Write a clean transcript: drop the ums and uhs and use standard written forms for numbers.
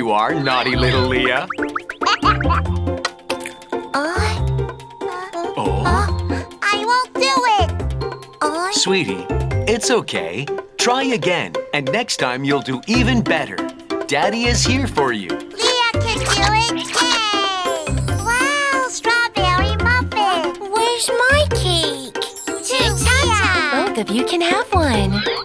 you are, naughty little Lia. I won't do it. Sweetie, it's okay. Try again, and next time you'll do even better. Daddy is here for you. Lia can do it. Yay! Wow, strawberry muffin. Where's my cake? To Lia. Both of you can have one.